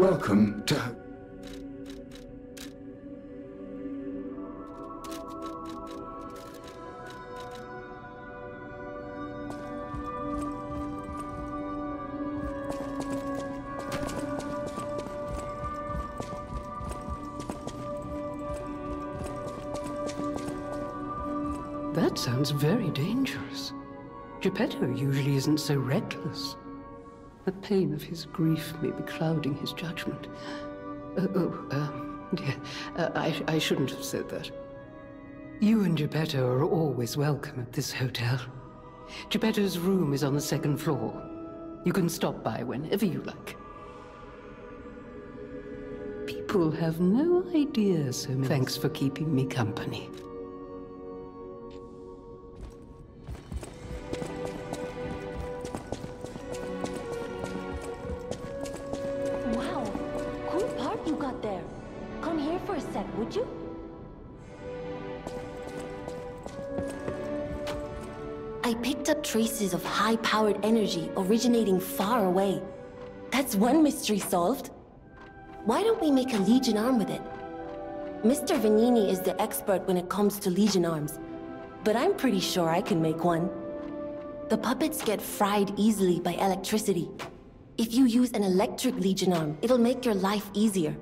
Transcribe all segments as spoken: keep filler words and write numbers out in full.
Welcome to... That sounds very dangerous. Geppetto usually isn't so reckless. The pain of his grief may be clouding his judgment. Uh, oh, um, yeah, uh, I, I shouldn't have said that. You and Geppetto are always welcome at this hotel. Geppetto's room is on the second floor. You can stop by whenever you like. People have no idea so many... Thanks for keeping me company. Would you? I picked up traces of high-powered energy originating far away. That's one mystery solved. Why don't we make a Legion arm with it? Mister Venigni is the expert when it comes to Legion arms, but I'm pretty sure I can make one. The puppets get fried easily by electricity. If you use an electric Legion arm, it'll make your life easier.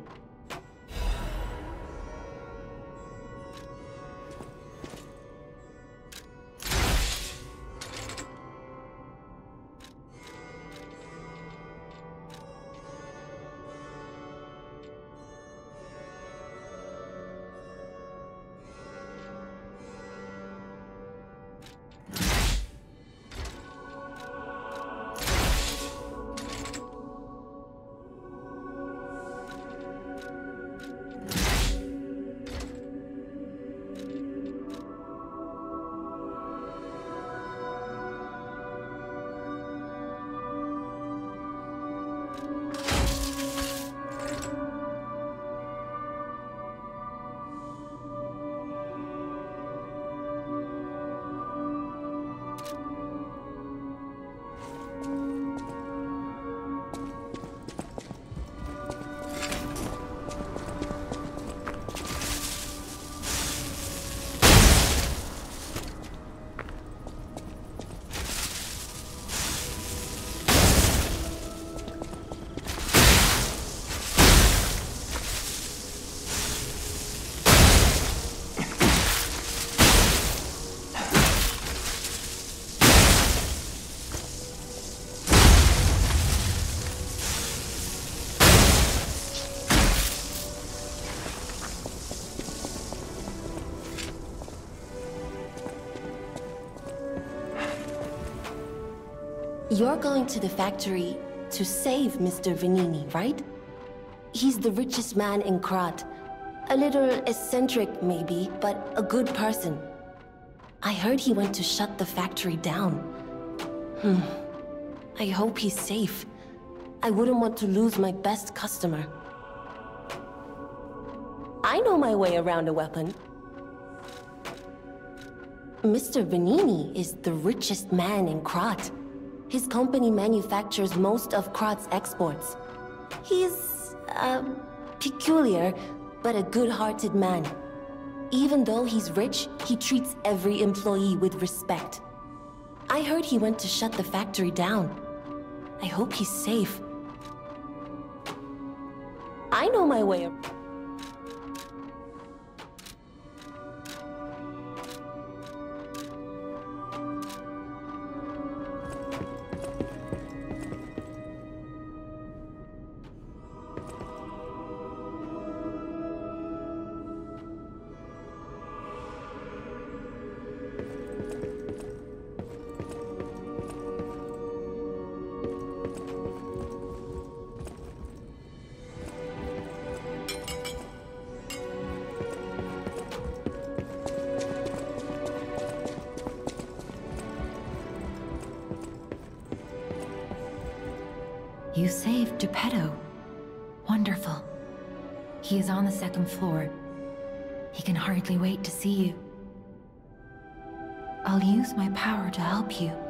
You're going to the factory to save Mister Venigni, right? He's the richest man in Krat. A little eccentric, maybe, but a good person. I heard he went to shut the factory down. Hmm. I hope he's safe. I wouldn't want to lose my best customer. I know my way around a weapon. Mister Venigni is the richest man in Krat. His company manufactures most of Krat's exports. He's, uh, peculiar, but a good-hearted man. Even though he's rich, he treats every employee with respect. I heard he went to shut the factory down. I hope he's safe. I know my way around. You saved Geppetto. Wonderful. He is on the second floor. He can hardly wait to see you. I'll use my power to help you.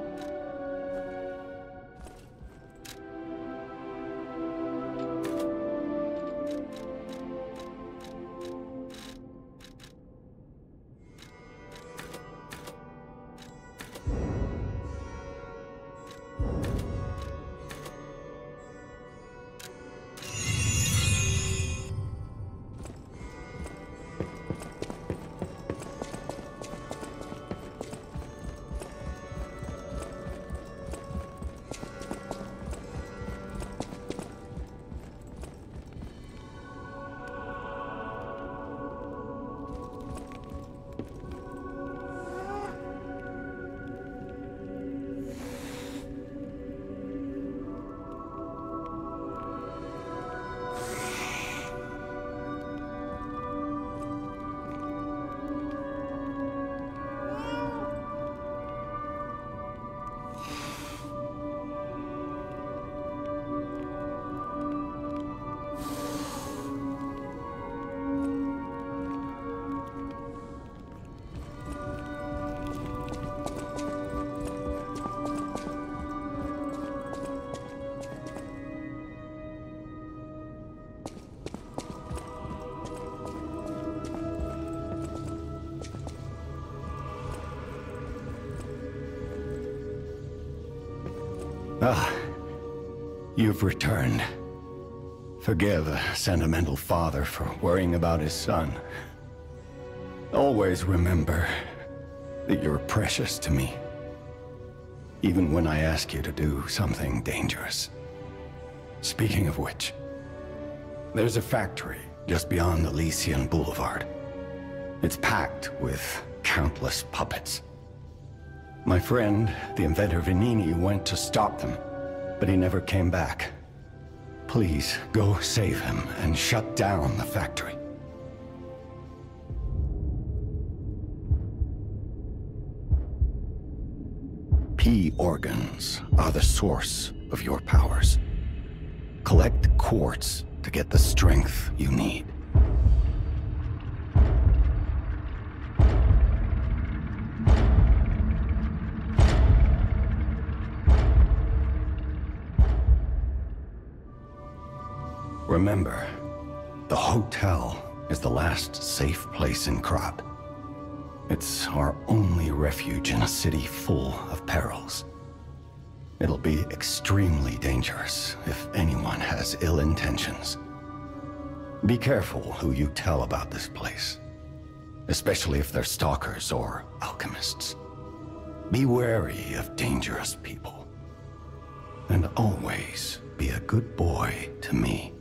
Ah, you've returned. Forgive a sentimental father for worrying about his son. Always remember that you're precious to me, even when I ask you to do something dangerous. Speaking of which, there's a factory just beyond Elysian Boulevard. It's packed with countless puppets. My friend, the inventor Venigni, went to stop them, but he never came back. Please, go save him and shut down the factory. P organs are the source of your powers. Collect quartz to get the strength you need. Remember, the hotel is the last safe place in Krat. It's our only refuge in a city full of perils. It'll be extremely dangerous if anyone has ill intentions. Be careful who you tell about this place, especially if they're stalkers or alchemists. Be wary of dangerous people. And always be a good boy to me.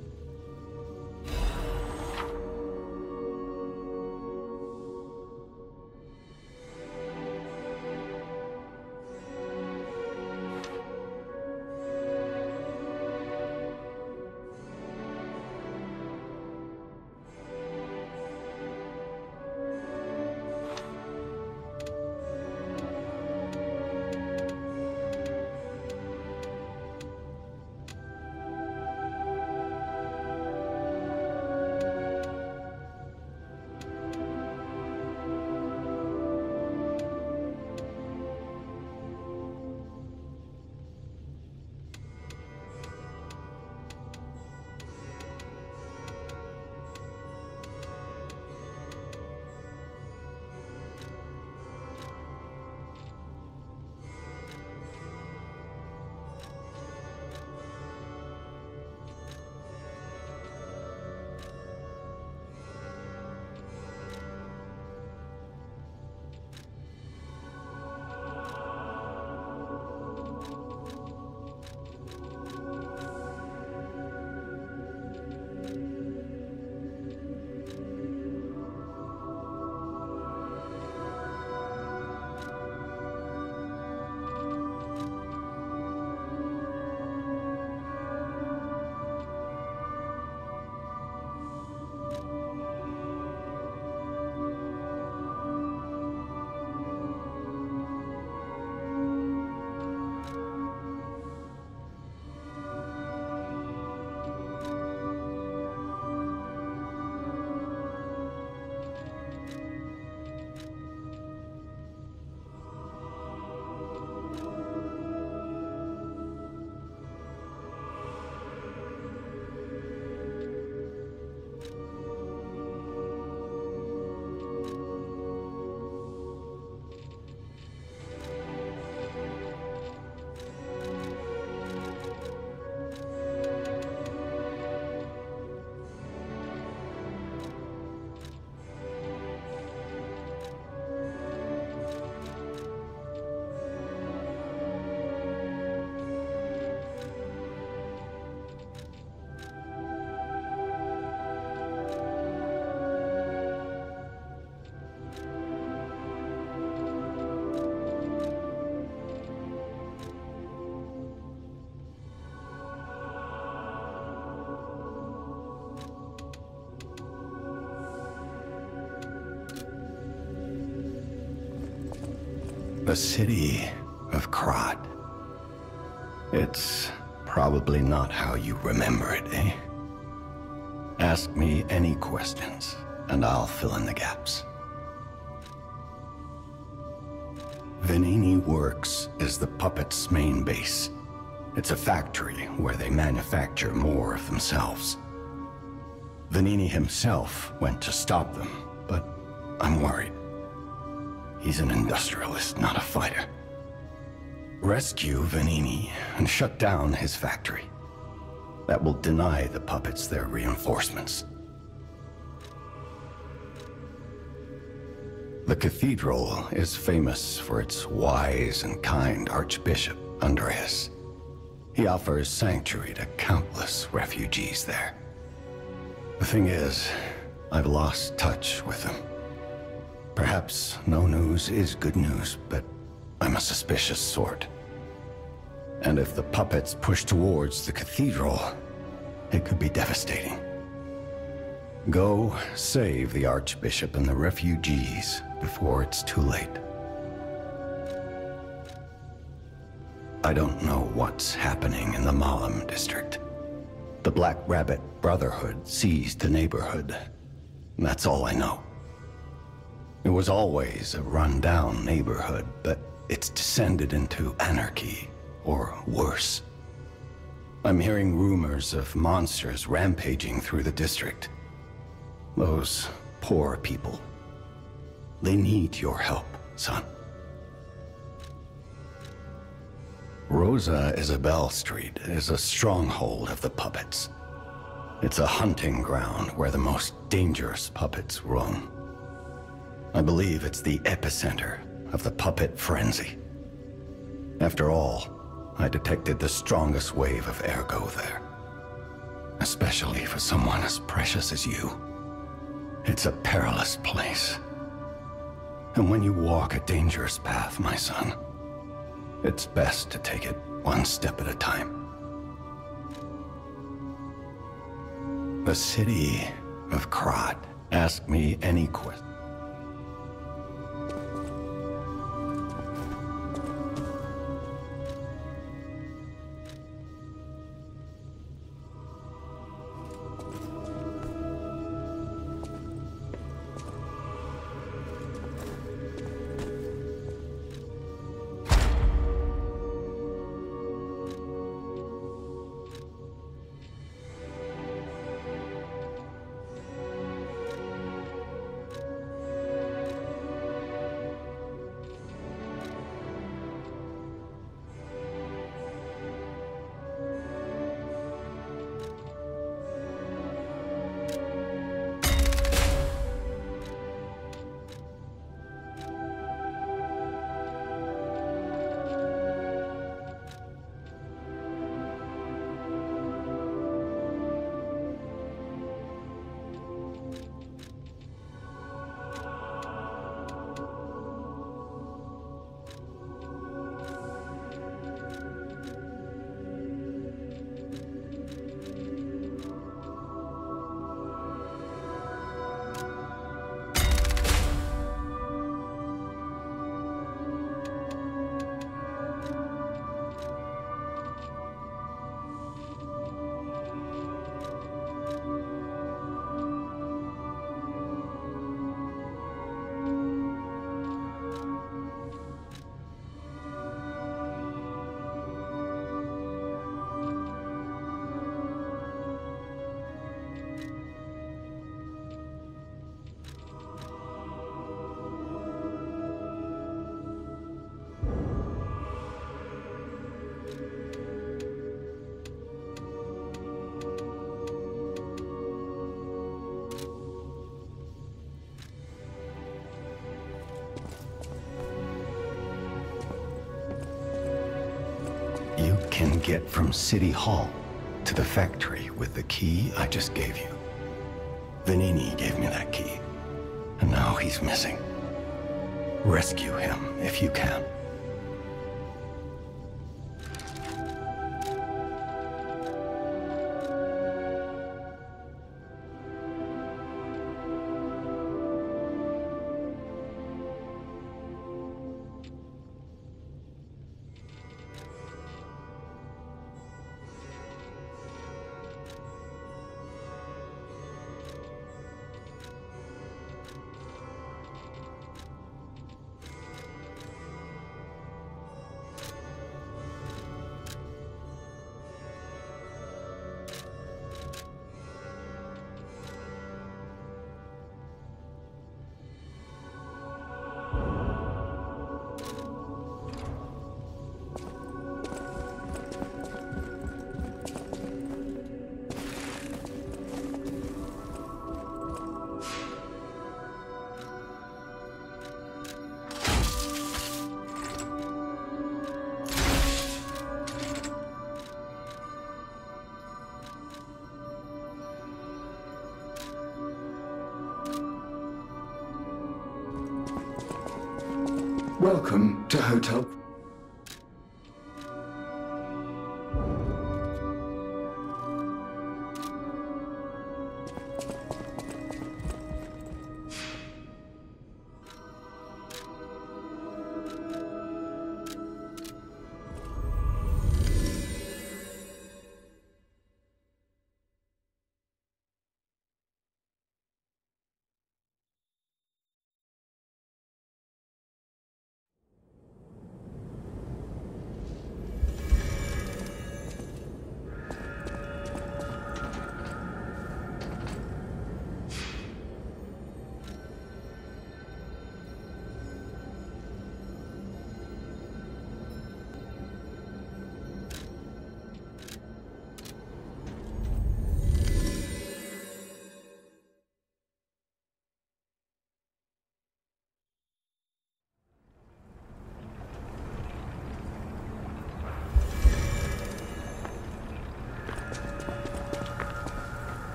The city of Krat. It's probably not how you remember it, eh? Ask me any questions, and I'll fill in the gaps. Venigni Works is the puppet's main base. It's a factory where they manufacture more of themselves. Venigni himself went to stop them, but I'm worried. He's an industrialist, not a fighter. Rescue Venini and shut down his factory. That will deny the puppets their reinforcements. The cathedral is famous for its wise and kind Archbishop, Andreas. He offers sanctuary to countless refugees there. The thing is, I've lost touch with him. Perhaps no news is good news, but I'm a suspicious sort. And if the puppets push towards the cathedral, it could be devastating. Go save the Archbishop and the refugees before it's too late. I don't know what's happening in the Malum district. The Black Rabbit Brotherhood seized the neighborhood. That's all I know. It was always a run-down neighborhood, but it's descended into anarchy, or worse. I'm hearing rumors of monsters rampaging through the district. Those poor people. They need your help, son. Rosa Isabelle Street is a stronghold of the puppets. It's a hunting ground where the most dangerous puppets roam. I believe it's the epicenter of the puppet frenzy. After all, I detected the strongest wave of ergo there. Especially for someone as precious as you. It's a perilous place. And when you walk a dangerous path, my son, it's best to take it one step at a time. The city of Krat. Ask me any question. You can get from City Hall to the factory with the key I just gave you. Venini gave me that key, and now he's missing. Rescue him if you can. Welcome to Hotel...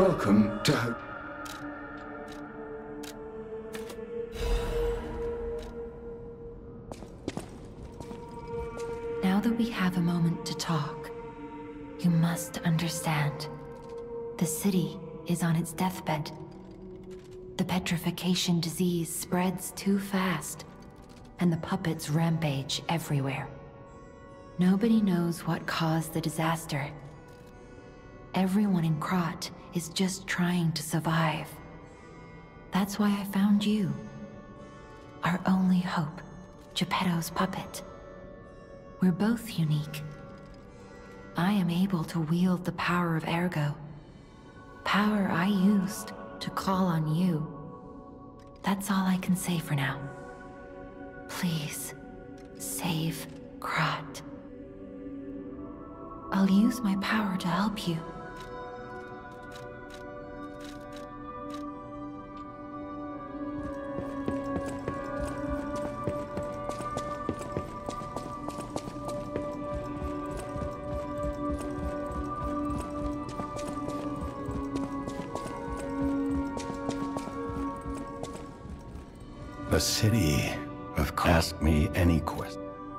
Welcome to... Now that we have a moment to talk, you must understand. The city is on its deathbed. The petrification disease spreads too fast, and the puppets rampage everywhere. Nobody knows what caused the disaster. Everyone in Krat is just trying to survive. That's why I found you. Our only hope, Geppetto's puppet. We're both unique. I am able to wield the power of Ergo. Power I used to call on you. That's all I can say for now. Please, save Krat. I'll use my power to help you. The city of Krat. Ask me any question.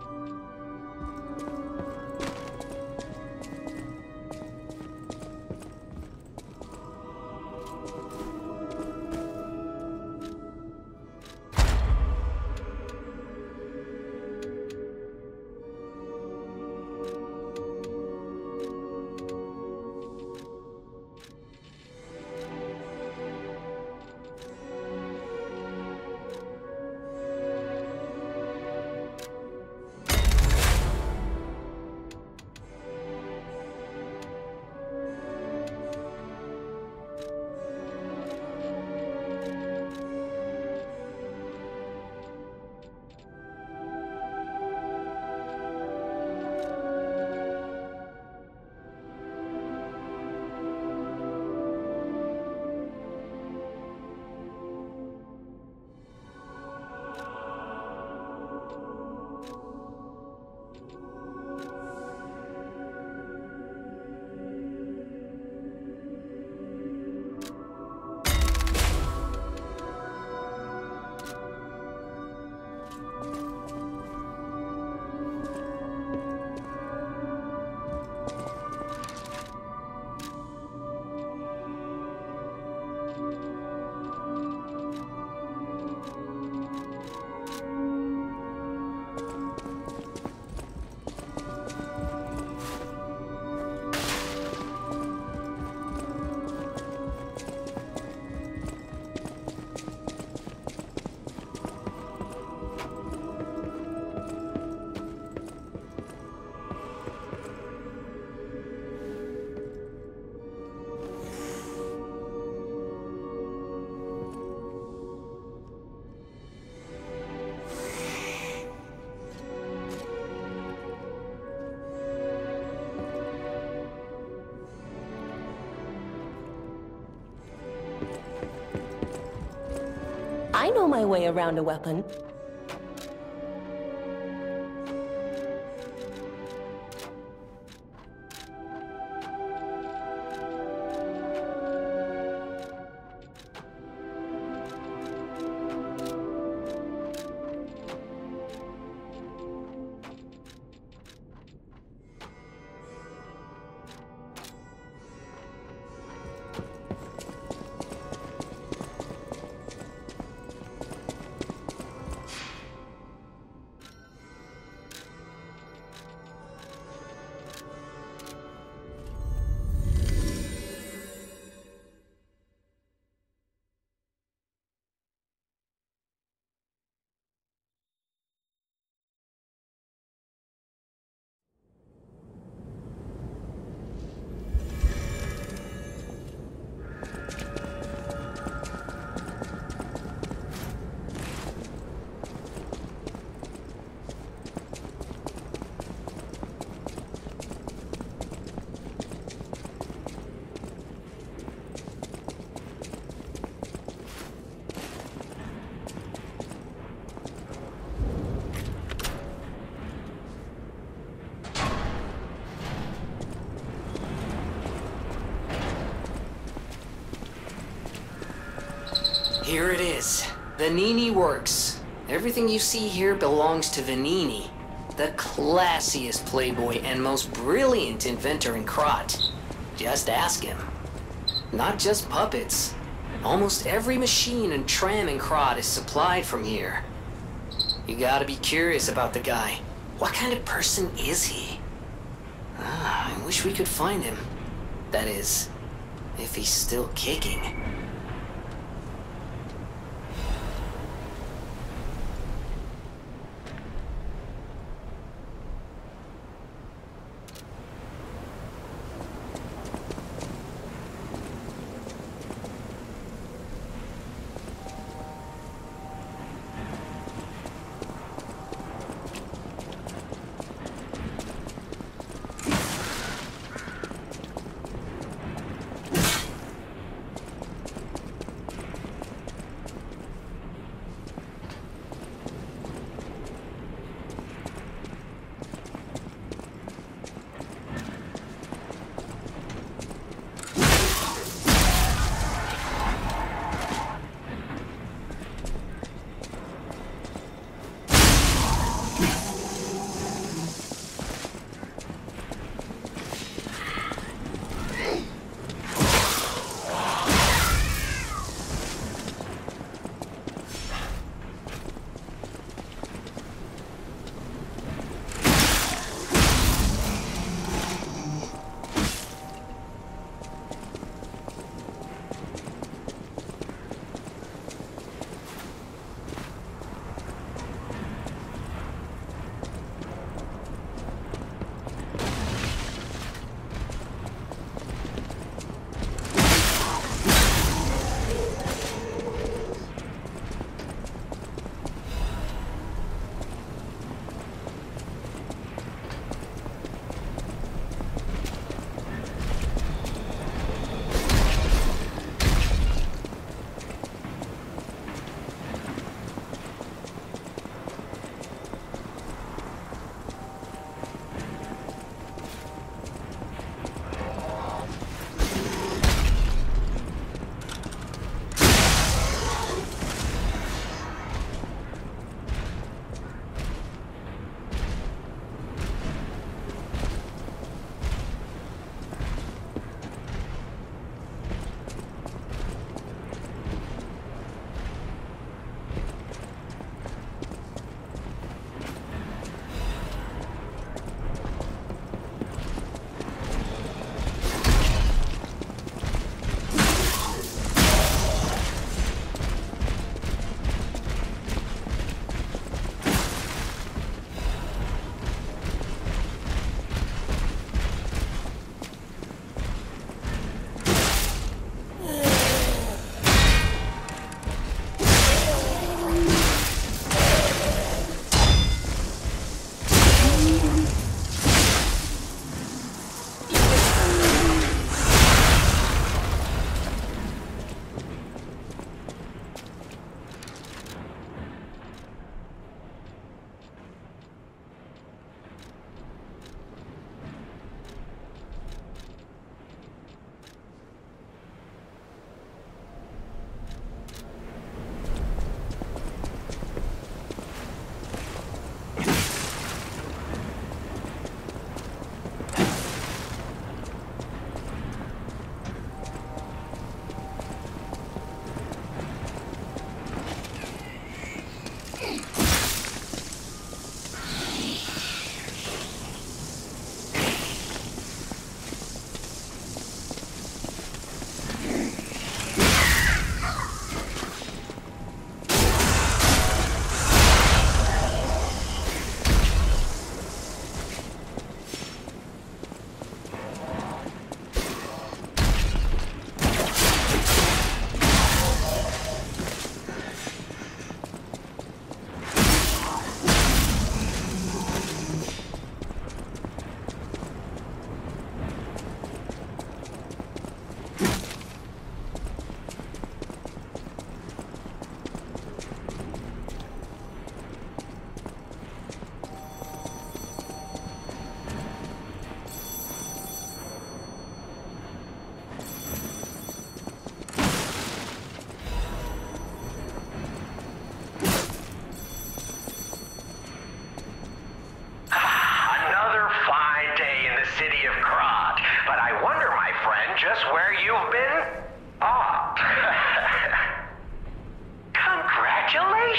I know my way around a weapon. is. Venigni Works. Everything you see here belongs to Venigni, the classiest playboy and most brilliant inventor in Krat. Just ask him. Not just puppets. Almost every machine and tram in Krat is supplied from here. You gotta be curious about the guy. What kind of person is he? Ah, I wish we could find him. That is, if he's still kicking.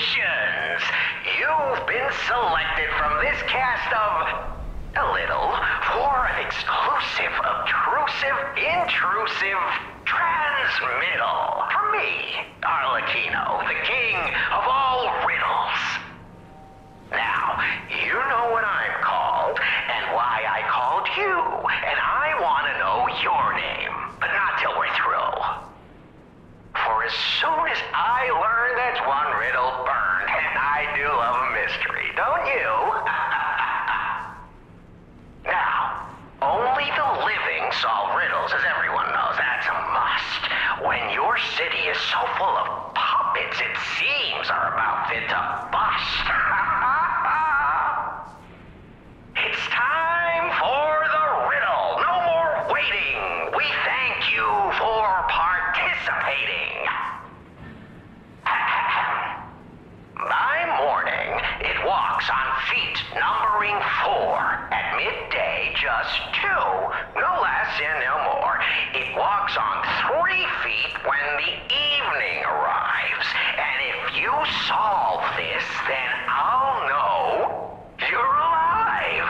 Congratulations! You've been selected from this cast of... a little for an exclusive, obtrusive, intrusive transmittal. For me, Arlecchino, the king of all riddles. Now, you know what I'm called, and why I called you, and I want to know your name, but not till we're through. For as soon as I learn that's one riddle burned, and I do love a mystery, don't you? Now, only the living solve riddles, as everyone knows. That's a must. When your city is so full of puppets, it seems are about fit to bust. It's time for the riddle. No more waiting. We thank you for participating. By morning, it walks on feet numbering four. At midday, just two. No less and no more. It walks on three feet when the evening arrives. And if you solve this, then I'll know you're alive.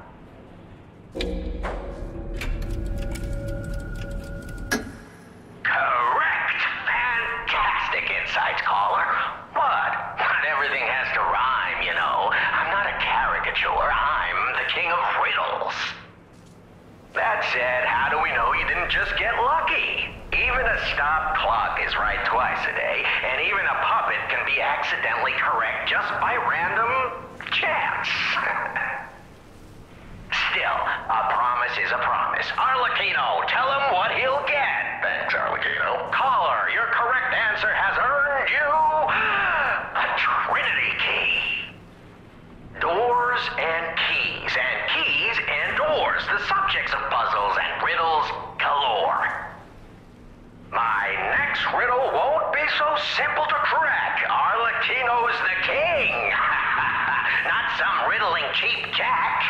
Correct. Fantastic insights, caller. But not everything has to rhyme, you know. I'm not a caricature. I'm the king of riddles. That said, how do we know you didn't just get lucky? Even a stopped clock is right twice a day, and even a puppet can be accidentally correct just by random chance. Still, a promise is a promise. Arlecchino, tell him what he'll get. Thanks, Arlecchino. Caller, your correct answer has earned you a Trinity key. Doors and keys, and keys and doors, the subjects of puzzles and riddles galore. My next riddle won't be so simple to crack. Arlecchino's the king. Not some riddling cheap jack.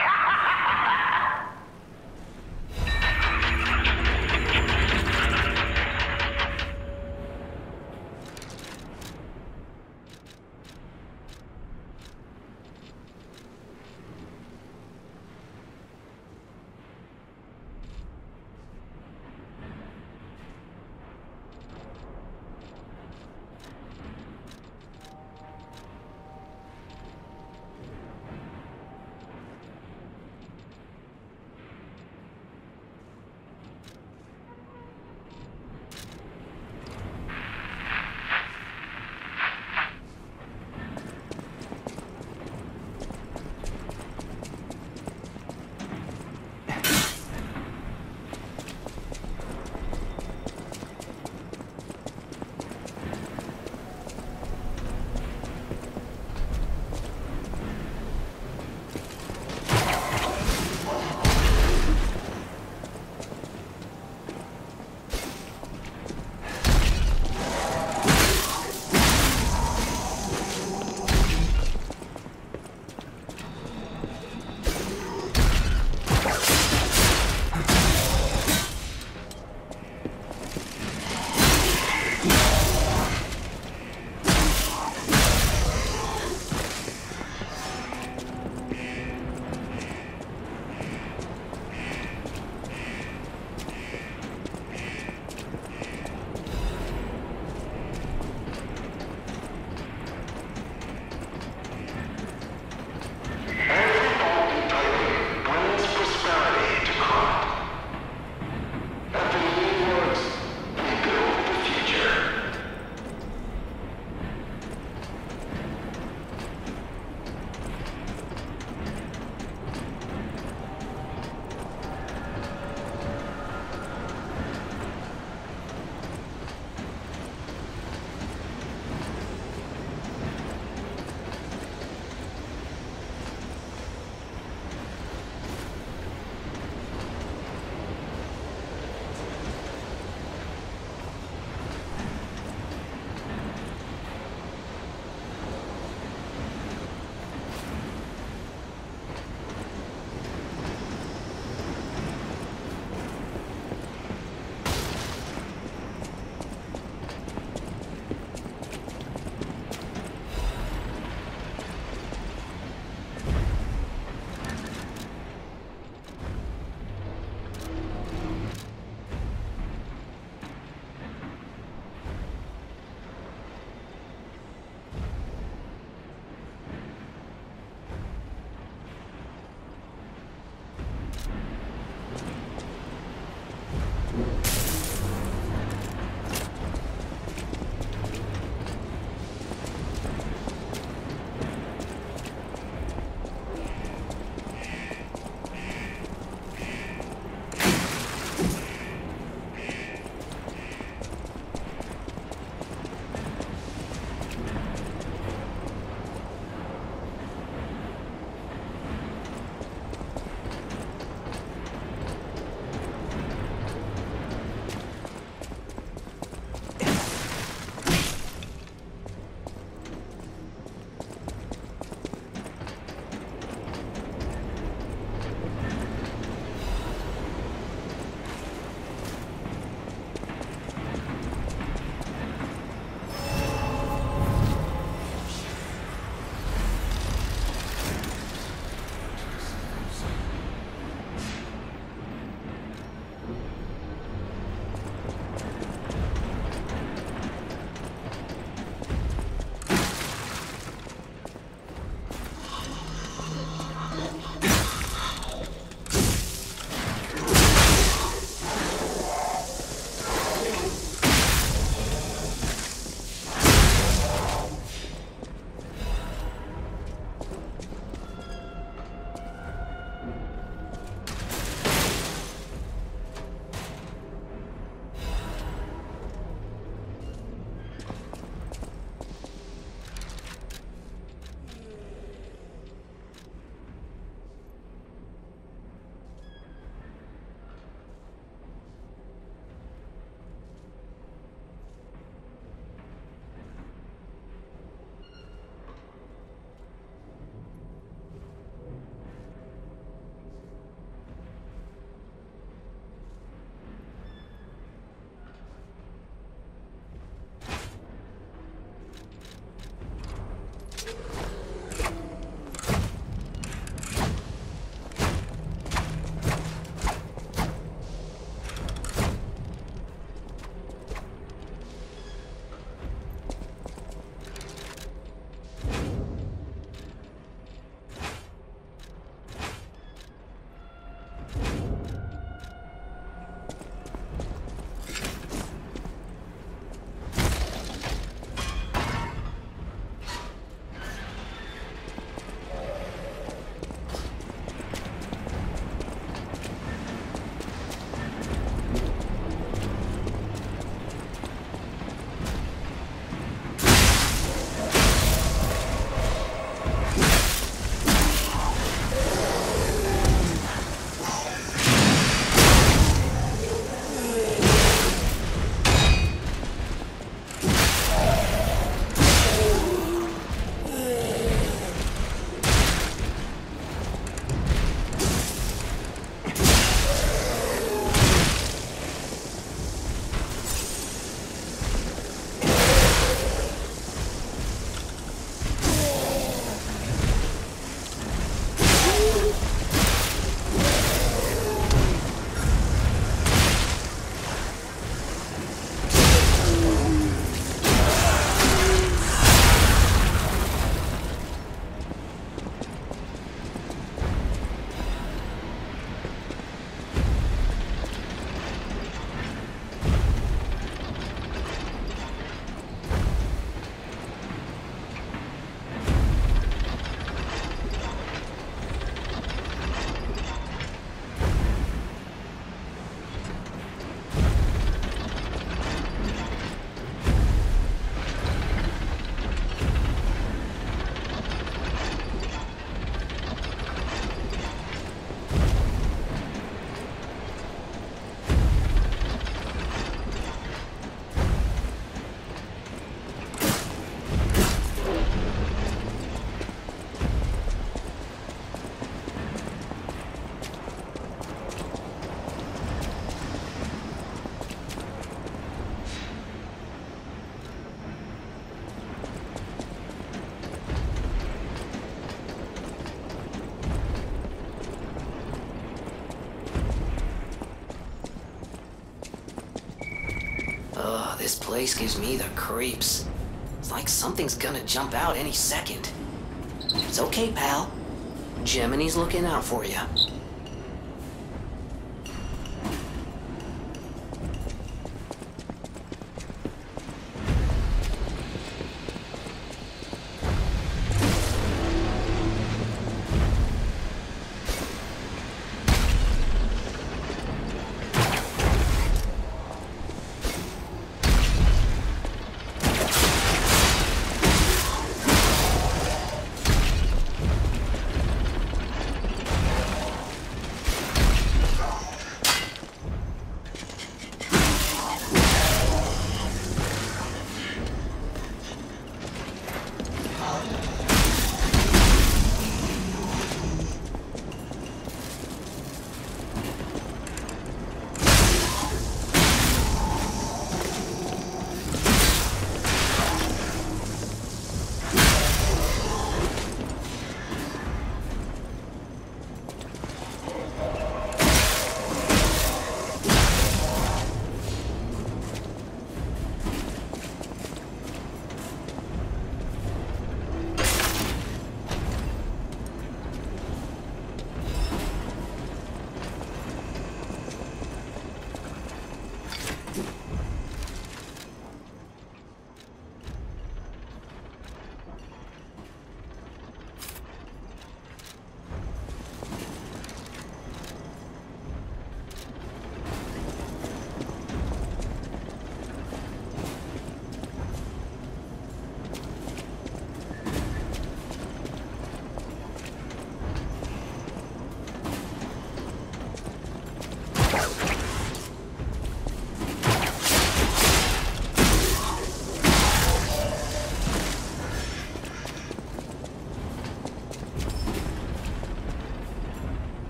This place gives me the creeps. It's like something's gonna jump out any second. It's okay, pal. Gemini's looking out for you.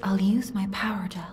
I'll use my power to...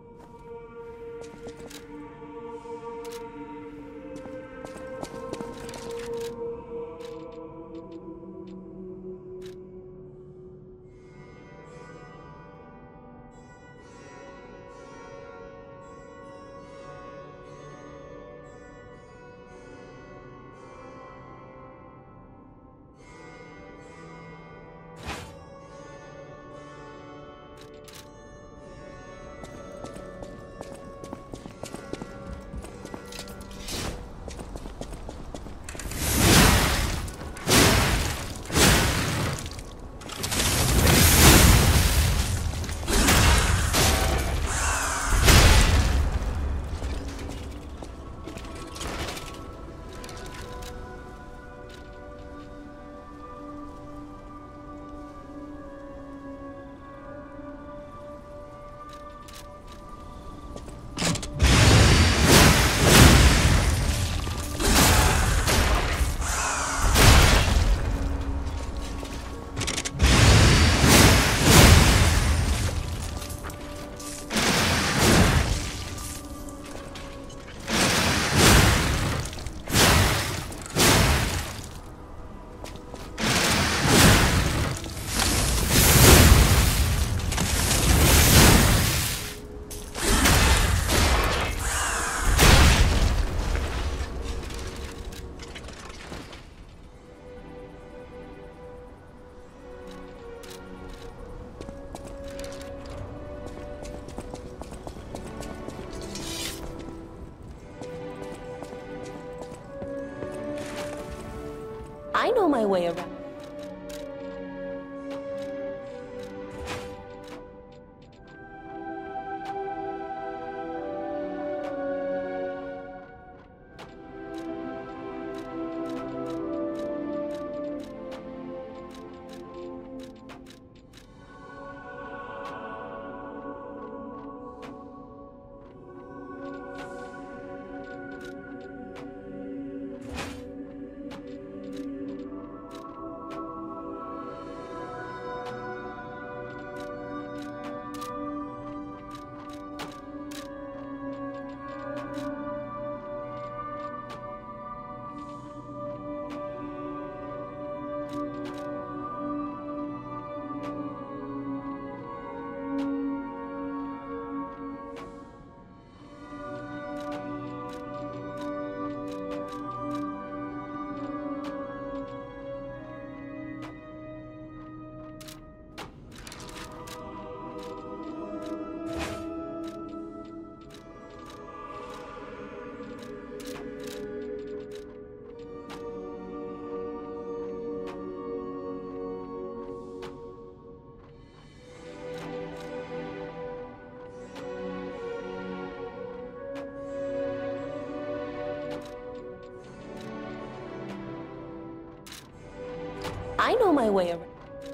I know my way around. I know my way around.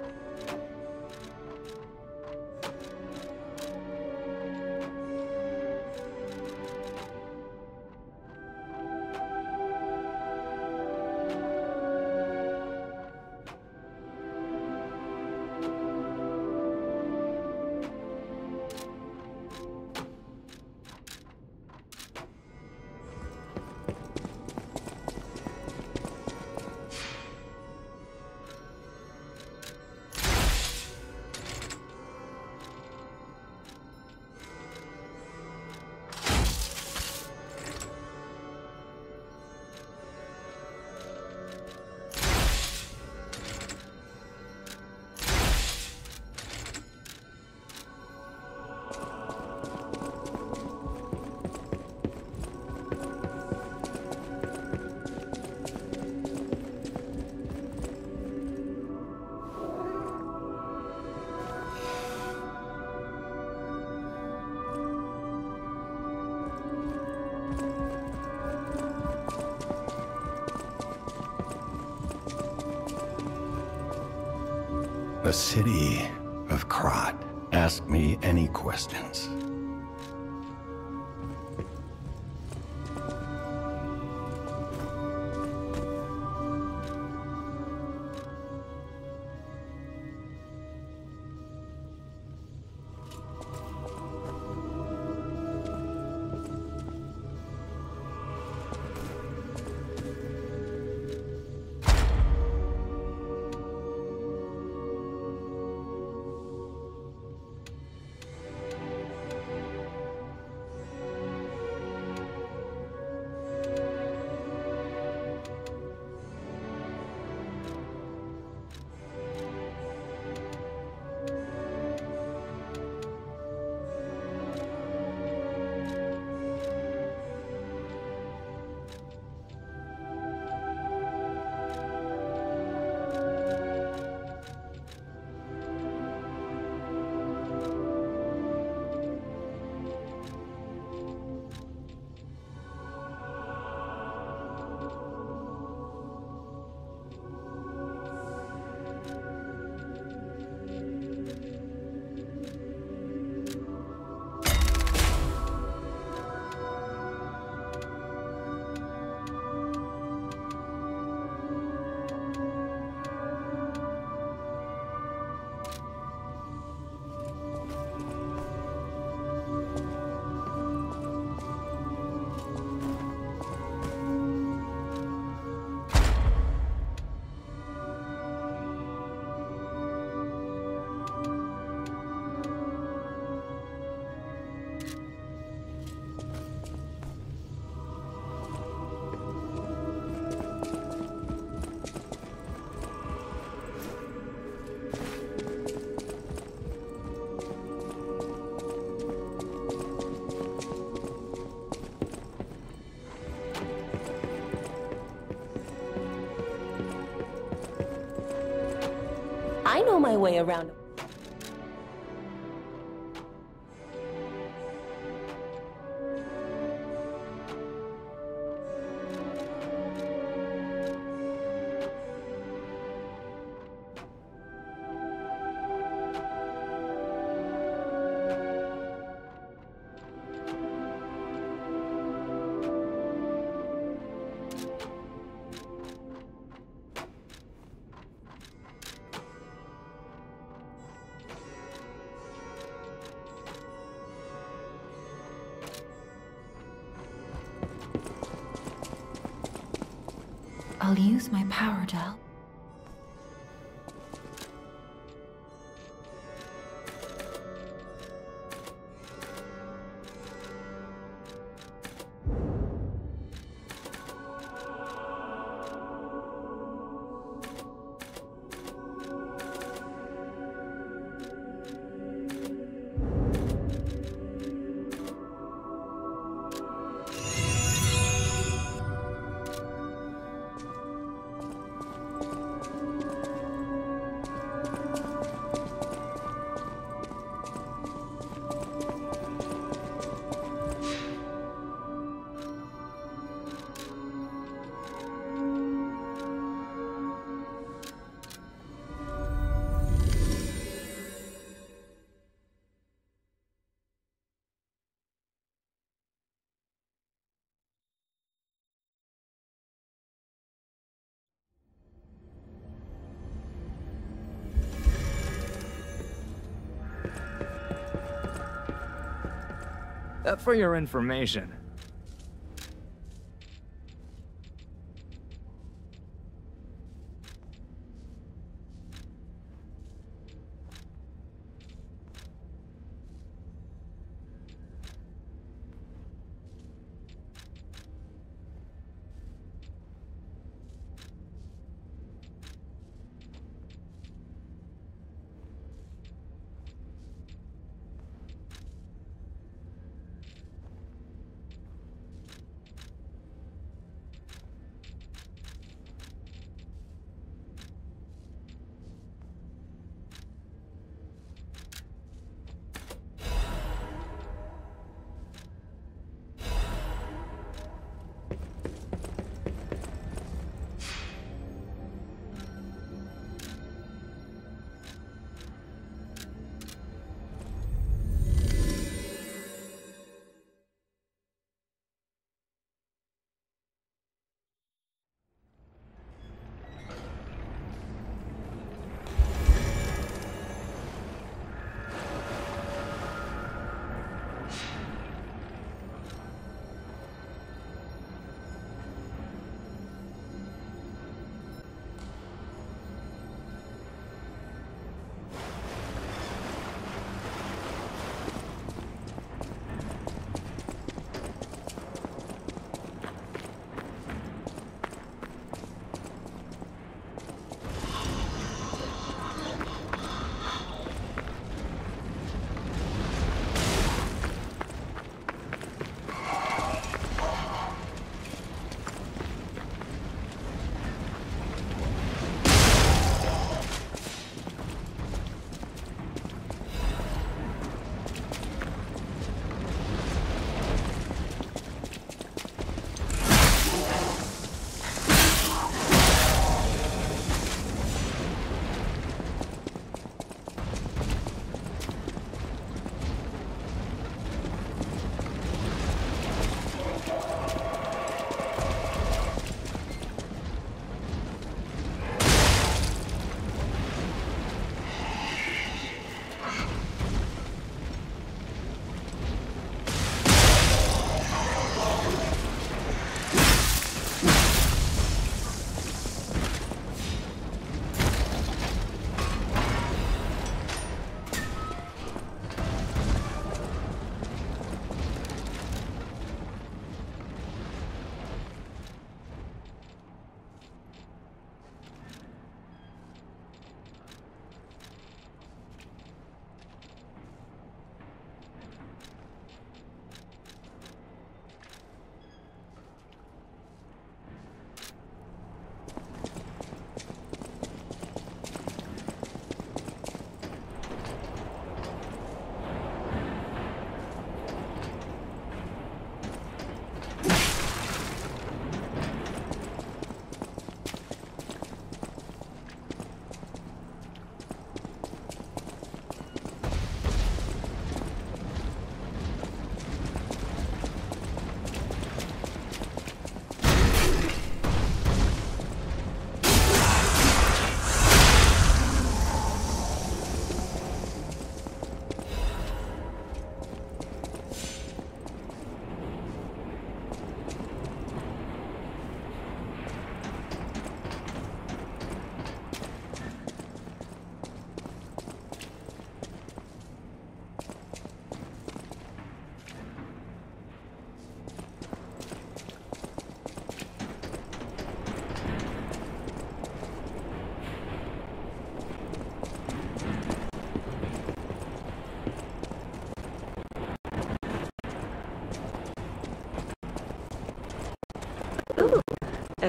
The city of Krat. Ask me any questions. way around. I'll use my power to help. Uh, for your information,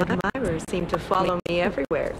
admirers seem to follow me everywhere.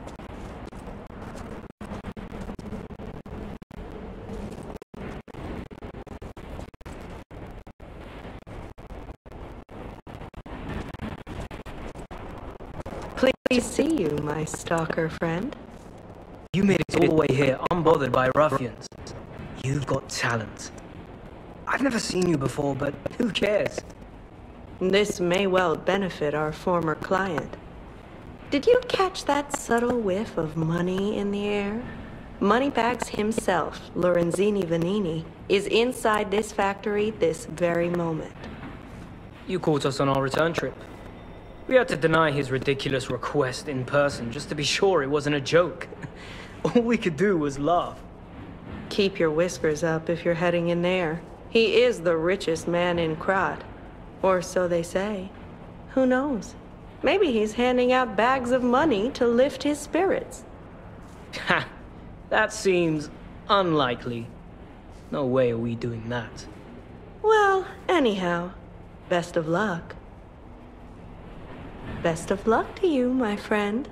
Pleased to see you, my stalker friend. You made it all the way here unbothered by ruffians. You've got talent. I've never seen you before, but who cares? This may well benefit our former client. Did you catch that subtle whiff of money in the air? Moneybags himself, Lorenzini Vanini, is inside this factory this very moment. You caught us on our return trip. We had to deny his ridiculous request in person just to be sure it wasn't a joke. All we could do was laugh. Keep your whiskers up if you're heading in there. He is the richest man in Krat. Or so they say. Who knows? Maybe he's handing out bags of money to lift his spirits. Ha! That seems unlikely. No way are we doing that. Well, anyhow, best of luck. Best of luck to you, my friend.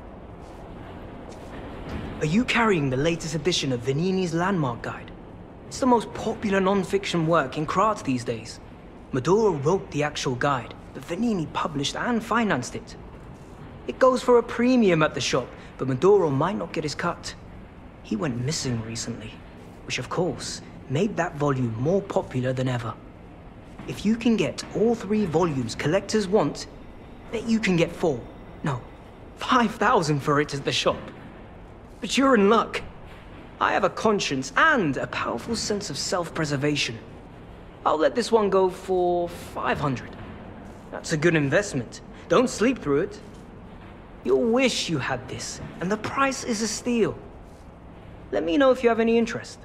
Are you carrying the latest edition of Vanini's Landmark Guide? It's the most popular non-fiction work in Krat these days. Maduro wrote the actual guide, but Vanini published and financed it. It goes for a premium at the shop, but Maduro might not get his cut. He went missing recently, which of course made that volume more popular than ever. If you can get all three volumes collectors want, bet you can get four, no, five thousand for it at the shop. But you're in luck. I have a conscience and a powerful sense of self-preservation. I'll let this one go for five hundred. That's a good investment. Don't sleep through it. You'll wish you had this, and the price is a steal. Let me know if you have any interest.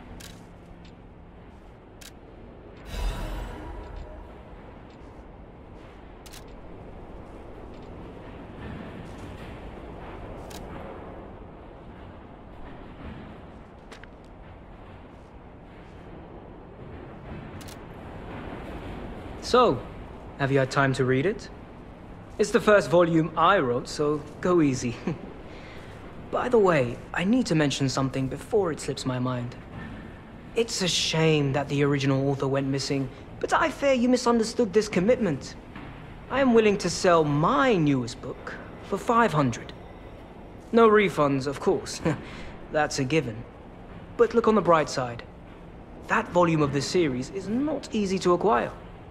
So, have you had time to read it? It's the first volume I wrote, so go easy. By the way, I need to mention something before it slips my mind. It's a shame that the original author went missing, but I fear you misunderstood this commitment. I am willing to sell my newest book for five hundred. No refunds, of course. That's a given. But look on the bright side. That volume of the series is not easy to acquire.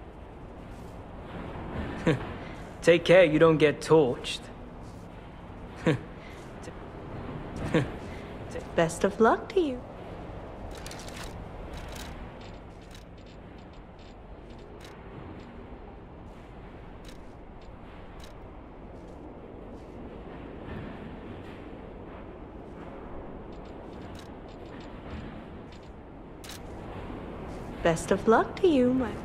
Take care you don't get torched. Best of luck to you. Best of luck to you, my...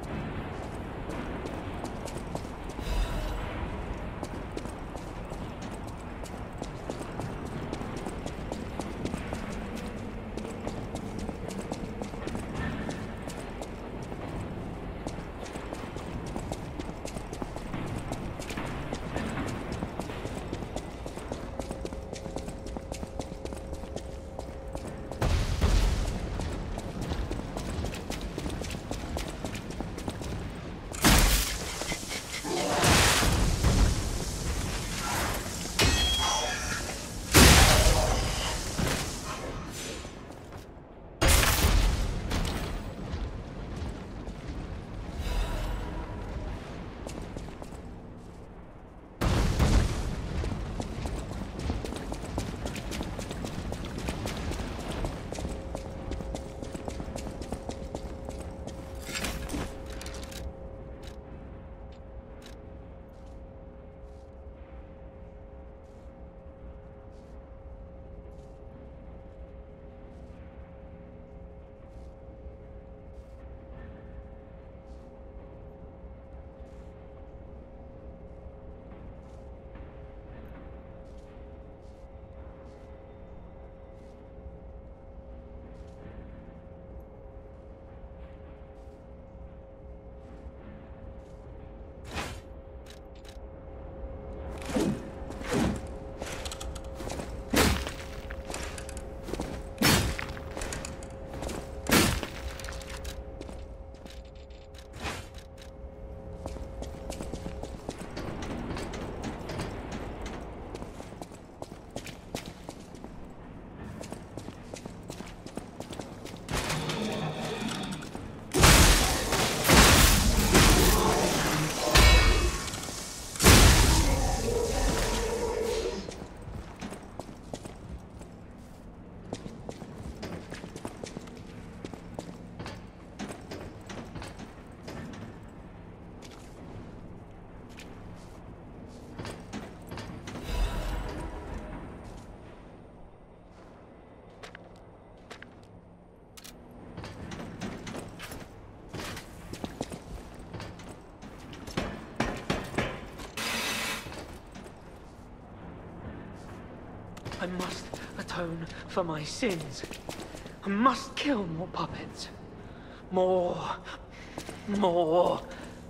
I must atone for my sins. I must kill more puppets. More. More.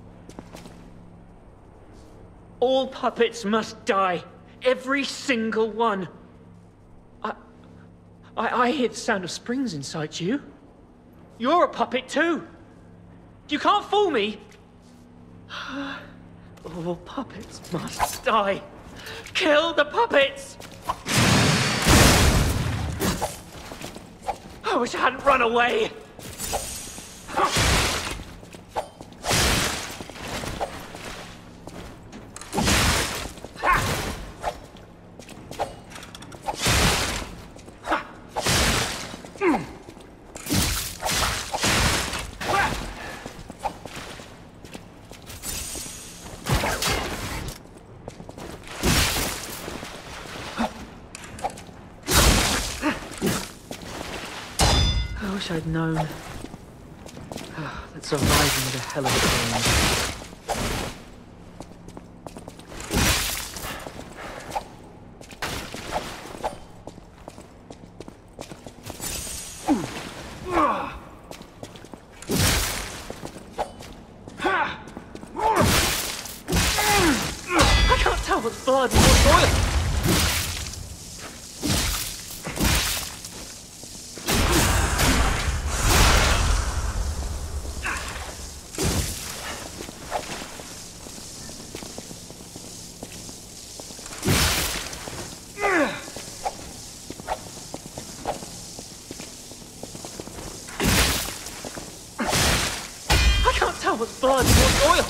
All puppets must die. Every single one. I... I, I hear the sound of springs inside you. You're a puppet too. You can't fool me. All puppets must die. Kill the puppets! I wish I hadn't run away. I wish I'd known that surviving was a hell of a challenge. I can't tell what's blood and what's oil. What's blood and what's oil?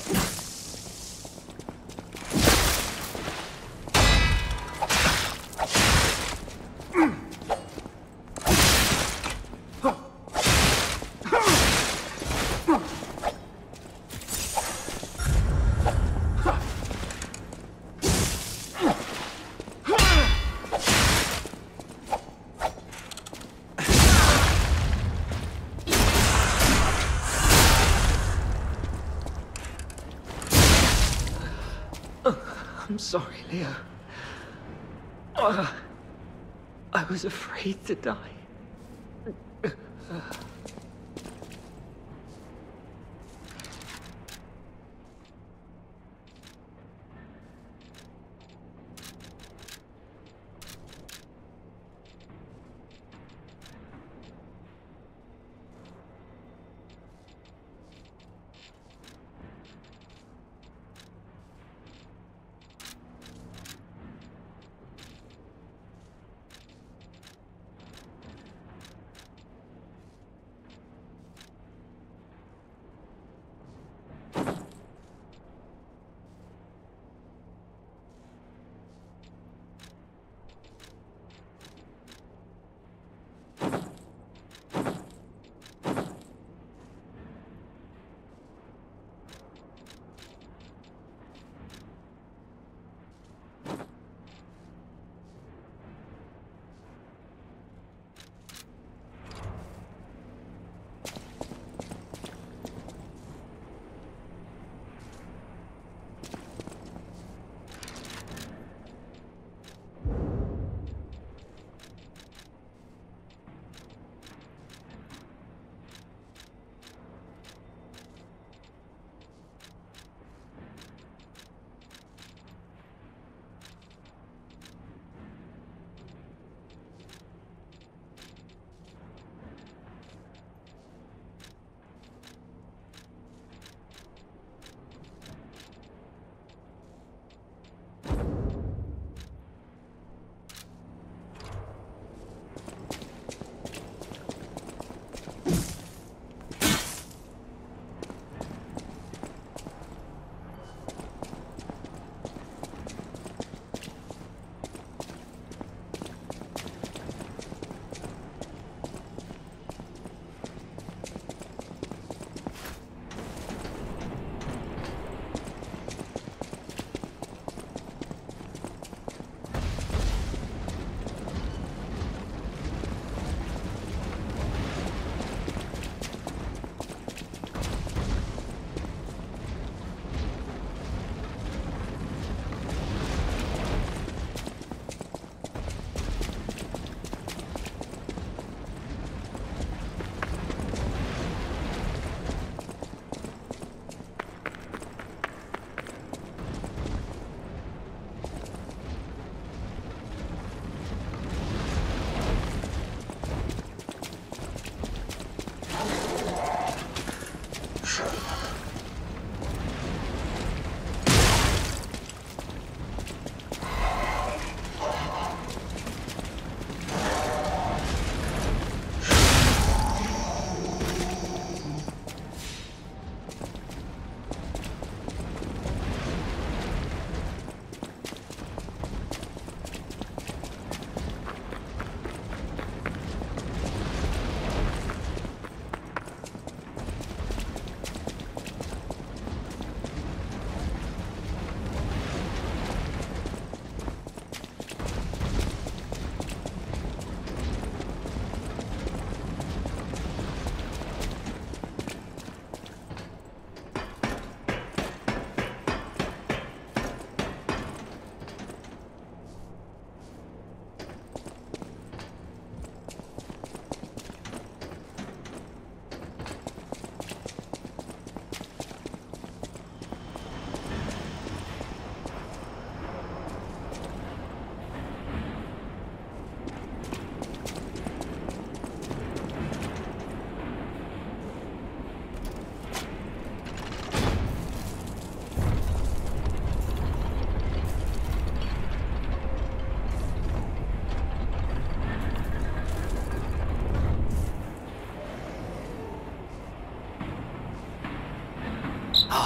I'm sorry, Leo. Uh, I was afraid to die. Uh.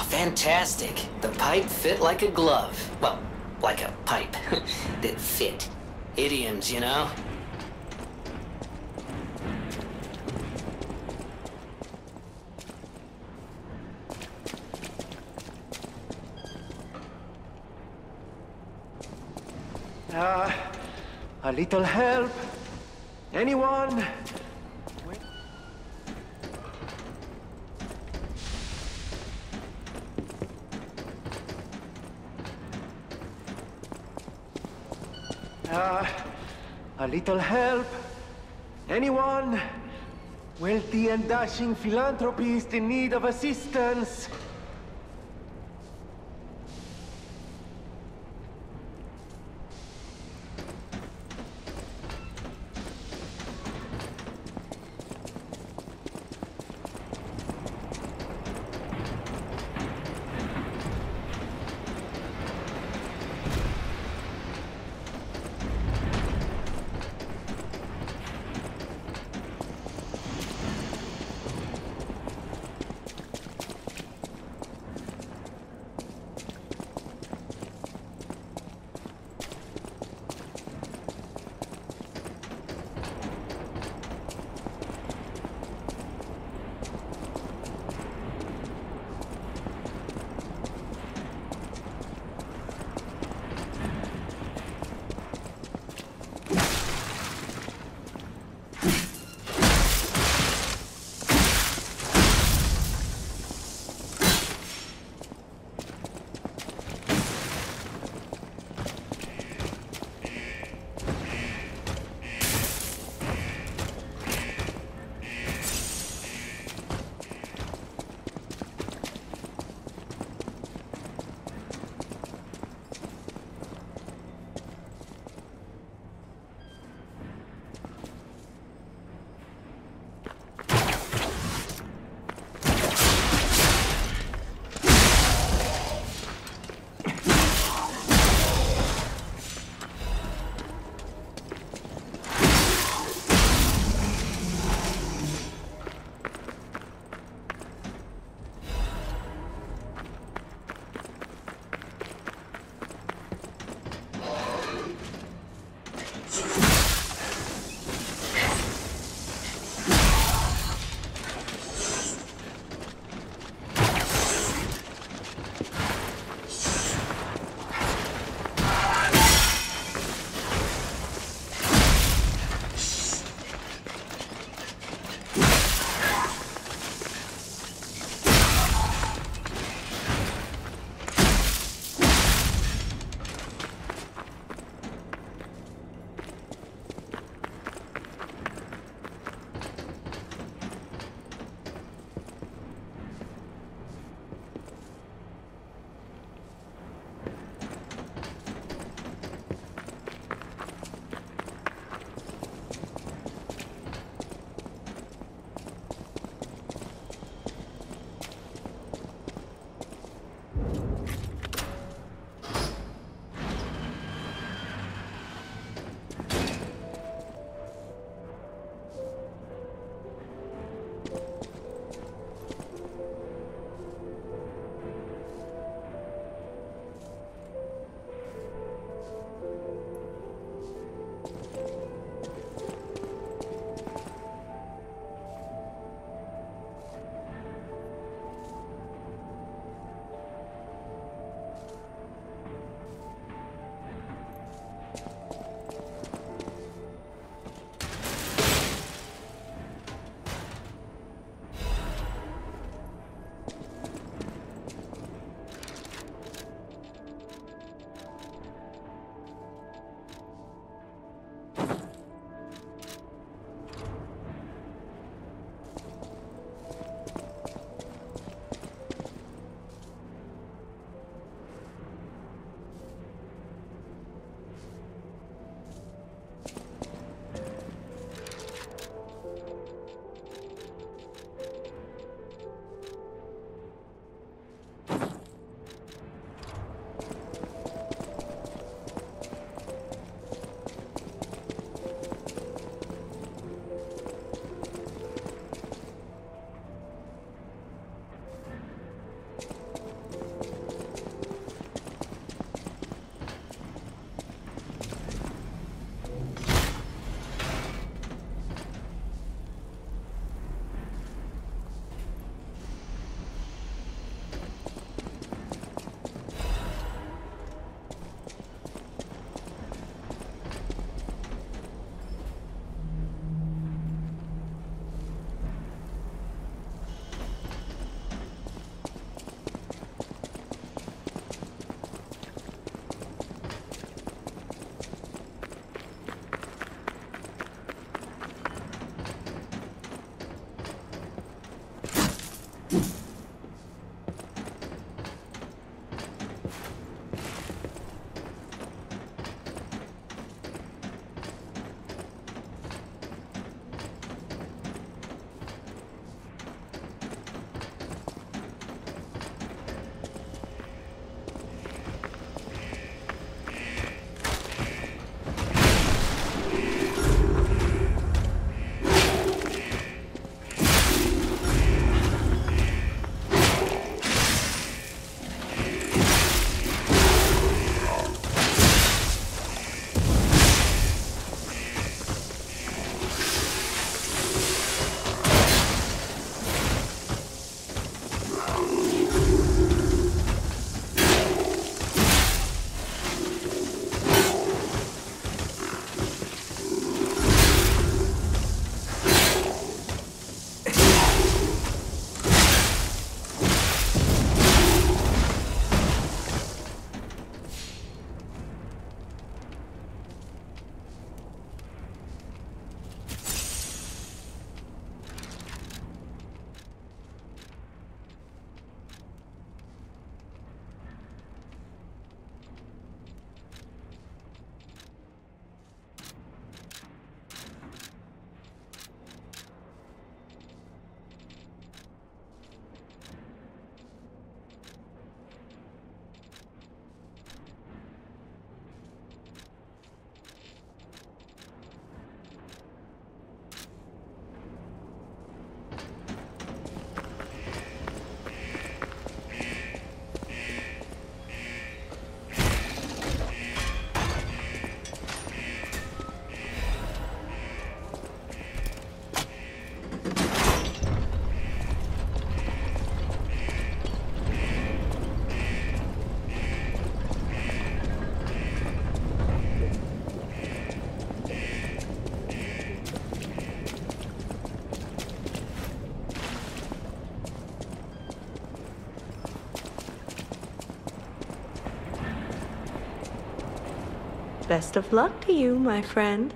fantastic. The pipe fit like a glove. Well, like a pipe that fit. Idioms, you know? Ah, a little help? Anyone? Ah, a little help? Anyone? Wealthy and dashing philanthropist in need of assistance? Best of luck to you, my friend.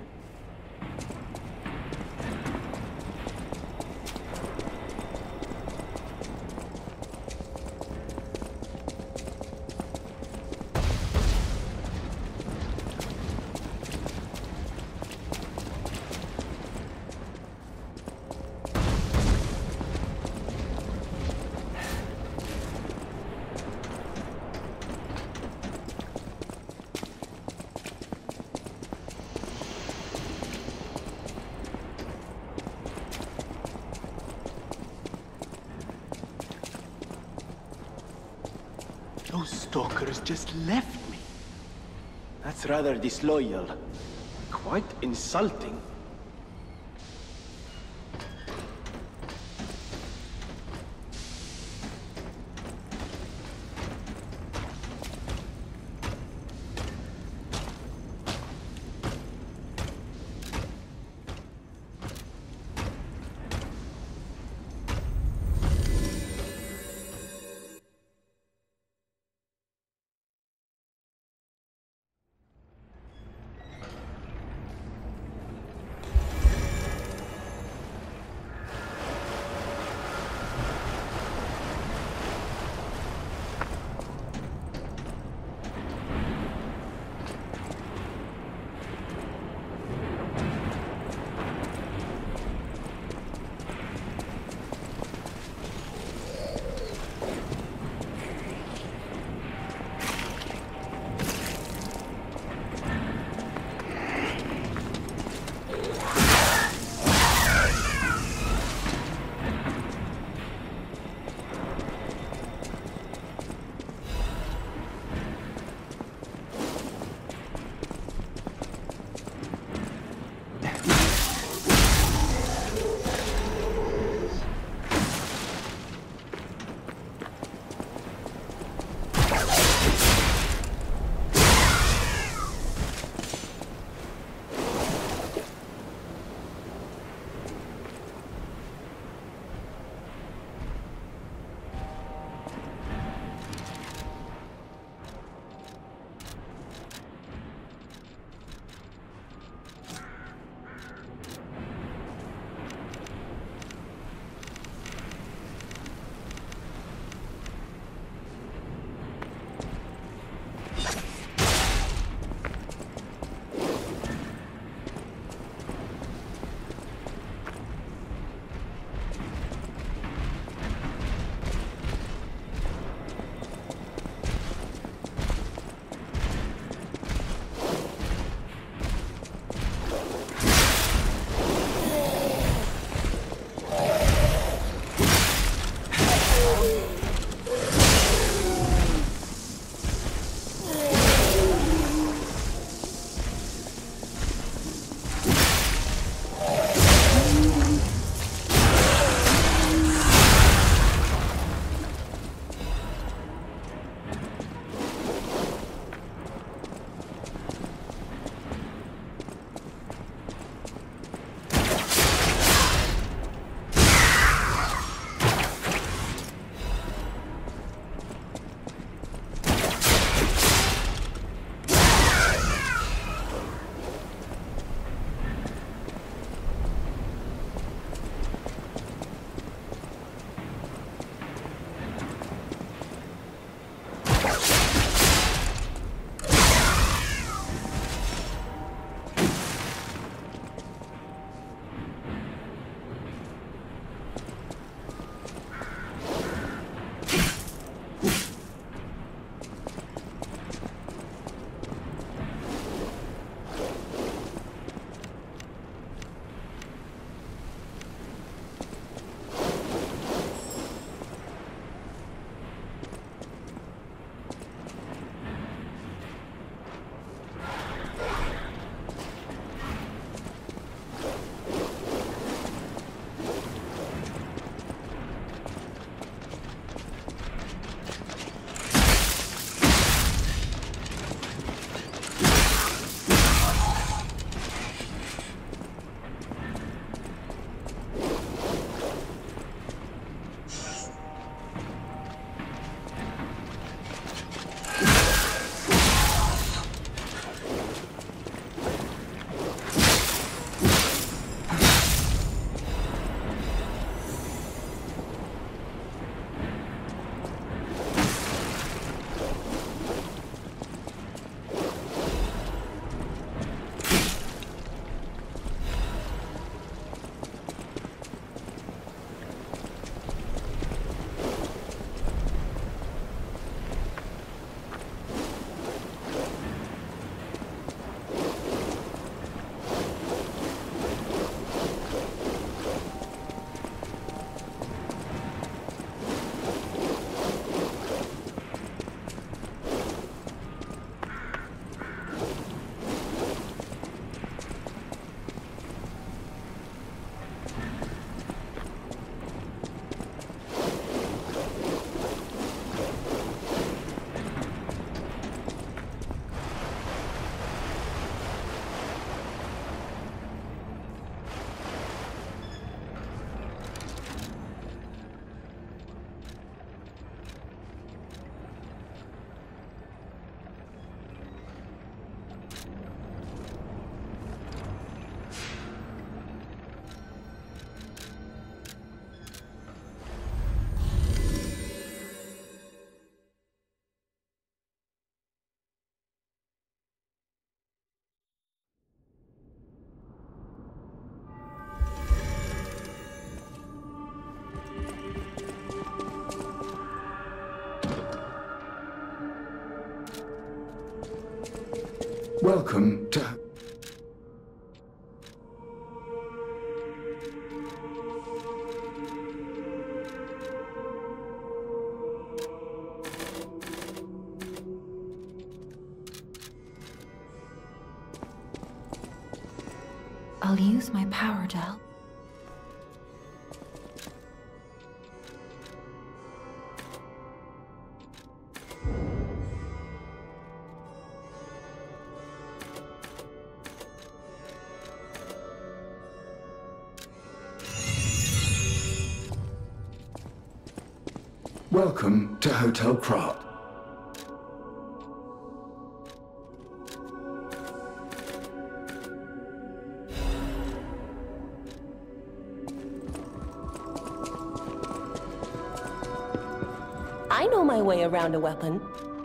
Those stalkers just left me. That's rather disloyal. Quite insulting. Welcome to... I'll use my power to help. Welcome to Hotel Krat. I know my way around a weapon.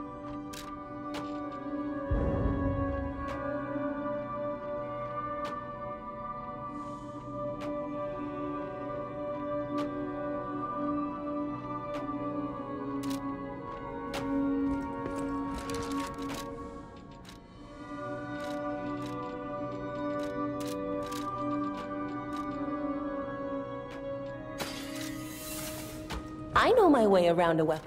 I know my way around a weapon.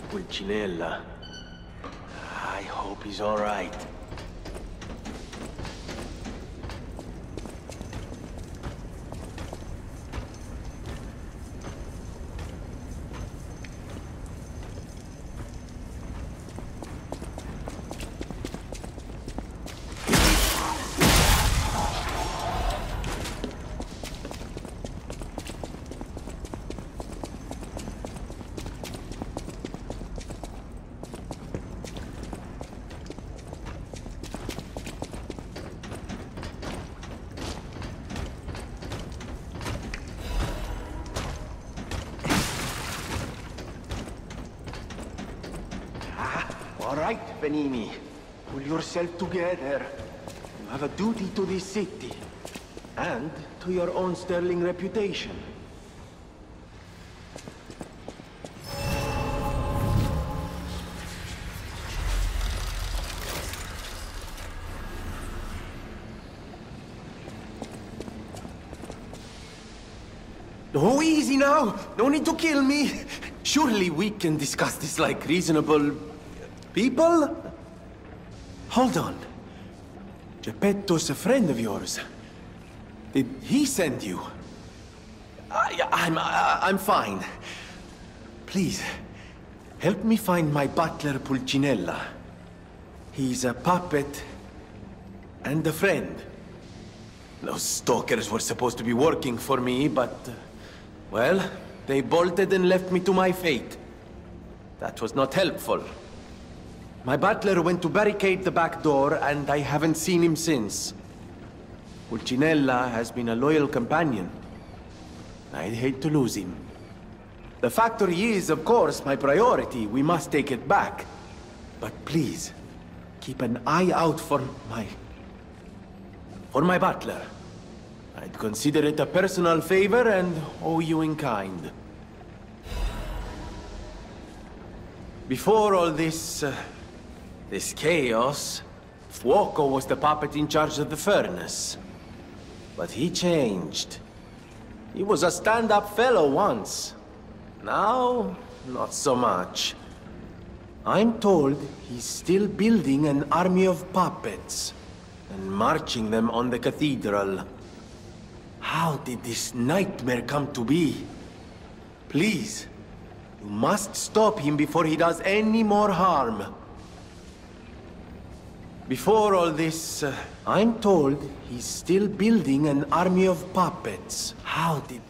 Pulcinella. I hope he's all right. All right, Venini. Pull yourself together. You have a duty to this city. And to your own sterling reputation. Oh, easy now. No need to kill me. Surely we can discuss this like reasonable... people? Hold on. Geppetto's a friend of yours. Did he send you? I, I'm, I, I'm fine. Please, help me find my butler Pulcinella. He's a puppet and a friend. Those stalkers were supposed to be working for me, but... Uh, well, they bolted and left me to my fate. That was not helpful. My butler went to barricade the back door, and I haven't seen him since. Pulcinella has been a loyal companion. I'd hate to lose him. The factory is, of course, my priority. We must take it back. But please, keep an eye out for my... for my butler. I'd consider it a personal favor and owe you in kind. Before all this... Uh, this chaos, Fuoco was the puppet in charge of the furnace. But he changed. He was a stand-up fellow once. Now, not so much. I'm told he's still building an army of puppets and marching them on the cathedral. How did this nightmare come to be? Please, you must stop him before he does any more harm. Before all this, uh, I'm told he's still building an army of puppets. How did